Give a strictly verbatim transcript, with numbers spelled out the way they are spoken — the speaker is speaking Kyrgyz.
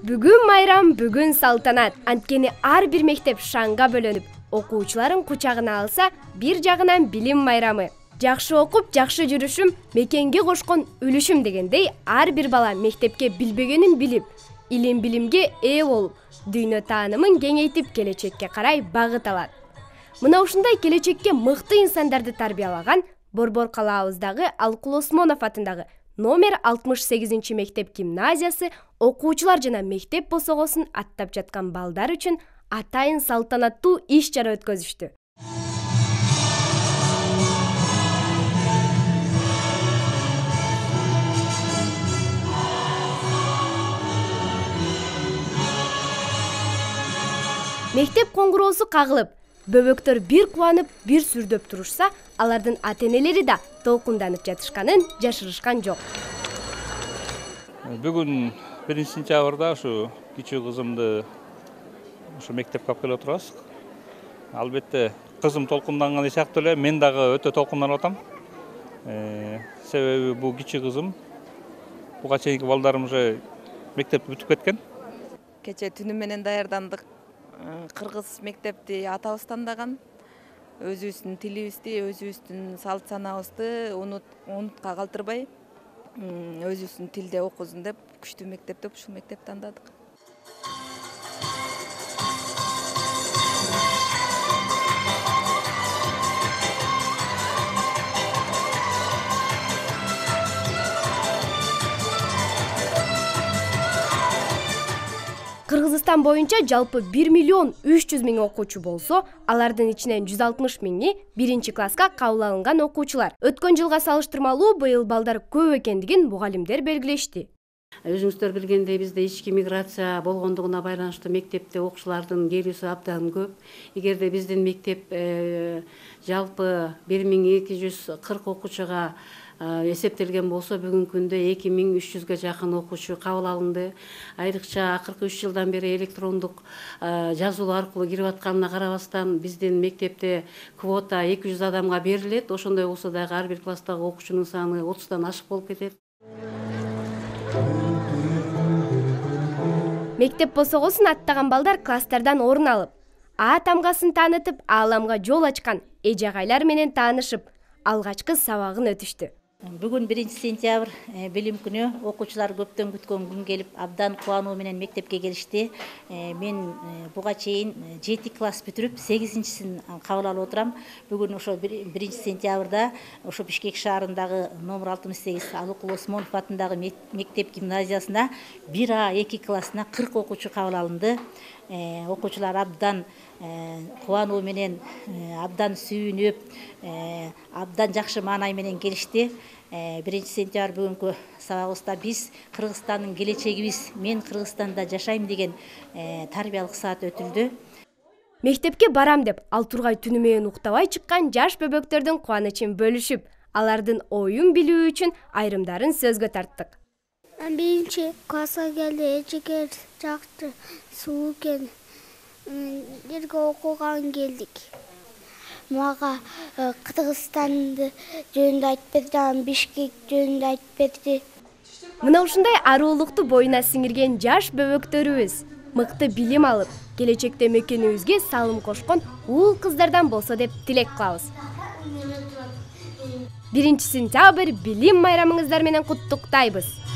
Бүгүн майрам, бүгүн салтанат. Анткени ар бир мектеп шаңга бөлөнүп, окуучуларын кучагына алса, бир жагынан билим майрамы. Жакшы окуп, жакшы жүрүшүм, мекенге кошкон үлүшүм дегендей, ар бир бала мектепке билбегенин билип, илим билимге ээ болуп, дүйнө таанымын кеңейтип келечекке карай багыт алат. Мына ушундай келечекке мыкты инсандарды тарбиялаган Борбор калаабыздагы Алкул Осмонов атындагы номер алтымыш сегизинчи мектеп гимназиясы окуучулар жана мектеп босогосун аттап жаткан балдар үчүн атайын салтанаттуу иш чара өткөзүштү. Мектеп коңгуроосу кагылып, бөбөктөр бир кубанып, бир сүрдөп турушса, алардын ата-энелери да толкунданып жатышканын жашырышкан жок. Бүгүн биринчи сентябрда ушу кичүү кызымды ушу мектепке алып келип отурабыз. Албетте кызым толкунданган сыяктуу эле мен дагы өтө толкунданып атам. Себеби бул кичүү кызым буга чейинки балдарым уже мектепти бүтүп кеткен. Кече түнү менен даярдандык. Кыргыз мектепти атабыз тандаган. Өзүбүздүн тилибизди, өзүбүздүн салт санаабызды унутка калтырбай, өзүбүздүн тилде окузун деп, күчтүү мектеп деп ушул мектепти тандадык. Кыргызстан боюнча жалпы бир миллион үч жүз миң окуучу болсо, алардын ичинен жүз алтымыш миңи биринчи класска кабыл алынган окуучулар. Өткөн жылга салыштырмалуу быйыл балдар көп экендигин мугалимдер белгилешти. Өзүңүздөр билгендей, бизде ички миграция болгондугуна байланыштуу мектепте окуучулардын келүүсү абдан көп. Эгерде биздин мектеп жалпы бир миң эки жүз кырк окуучуга эсептелген болсо, бүгүнкү күндө эки миң үч жүзгө жакын окуучу кабыл алынды. Айрыкча акыркы үч жылдан бери электрондук жазуулар аркылуу кирип атканына карабастан, биздин мектепте квота эки жүз адамга берилет. Ошондой болсо дагы ар бир класстагы окуучунун саны отуздан ашык болуп кетет. Мектеп босогосун аттаган балдар класстардан орун алып, А тамгасын таанытып, ааламга жол ачкан эже агайлар менен таанышып, алгачкы сабагын өтүштү. Бүгүн биринчи сентябрь билим күнү, окуучулар көптөн күткөн күн келип, абдан кубануу менен мектепке келишти. Мен буга чейин жети класс бүтүрүп, сегизинчисин кабыл алып отурам. Бүгүн ошо биринчи сентябрда ошо Бишкек шаарындагы номер алтымыш сегиз Алкул Осмонов атындагы мектеп гимназиясына бир А эки классына кырк окуучу кабыл алынды. Окуучулар абдан кубануу менен, абдан сүйүнүп, абдан жакшы маанай менен келишти. биринчи сентябрь бүгүнкү сабагыбызда биз Кыргызстандын келечегибиз, мен Кыргызстанда жашайм деген тарбиялык саат өтүлдү. Мектепке барам деп ал тургай түнү менен уктабай чыккан жаш бөбөктөрдүн кубанычын бөлүшүп, алардын оюн билүү үчүн айрымдарын сөзгө тарттык. Мен биринчи класска келди, эжеге жакшы суу экен. Жерге окуган келдик. Мага Кыргызстанды жөнүндө айтып берди, Бишкек жөнүндө айтып берди. Мына ушундай аруулукту боюна сиңирген жаш бөбөктөрүбүз мыкты билим алып, келечекте мекенибизге салым кошкон уул кыздардан болсо деп тилек кылабыз. биринчи сентябрь билим майрамыңыздар менен куттуктайбыз.